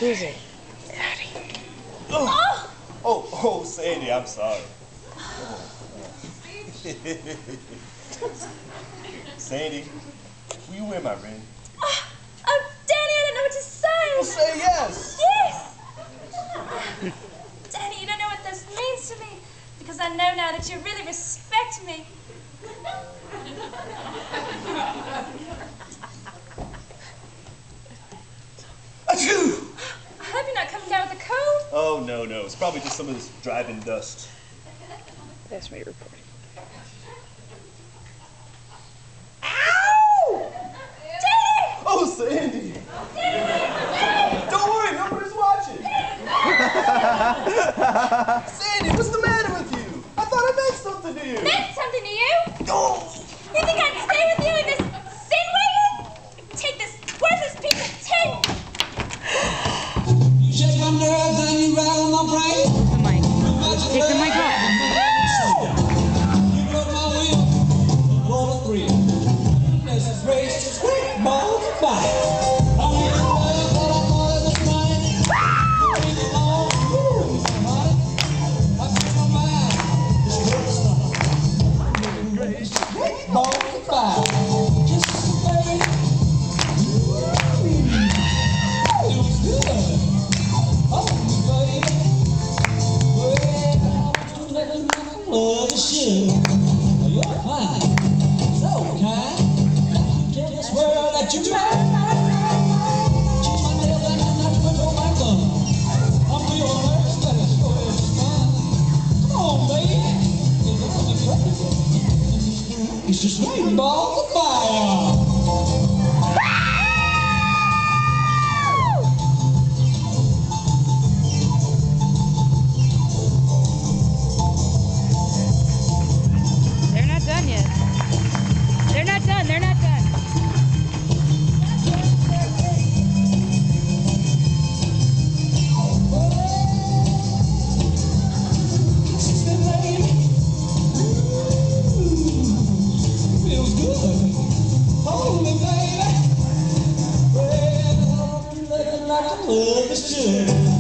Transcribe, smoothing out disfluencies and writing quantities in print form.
is it? Oh, Sandy, I'm sorry. Sandy, will you wear my ring? Oh, Danny, I don't know what to say. Well, say yes. Yes. Danny, you don't know what this means to me, because I know now that you really respect me. Achoo! I hope you're not coming down with a cold. Oh, no. It's probably just some of this driving dust. That's me reporting. Ow! Danny! Oh, Sandy! Danny! Don't worry, nobody's watching. Sandy, what's the matter with you? I thought I meant something to you. Meant something to you? Oh! You think I'd stay with you in this sin wagon? Take this worthless piece of tin! You shake my nerves and you rattle my brain. The mic. Take the mic off. You broke my will, what a thrill. This is race, just quick balls of fire. I'm in love, but I'm more than this money. You bring it on, ooh, honey. I feel my mind, this work stuff. Race, just quick balls of fire. Just baby. It was good. Oh, baby. Well, love is shit. You're fine, so kind. Tell this world that you're mine. Cheat my nails and I'm not put on my gun. I'm real nervous, but it's sure is fun. Come on, baby. It's just straight balls of fire. They're not done yet. They're not done. They're not done. Feels good. Hold me, baby. Well, I'm living like I love this shit.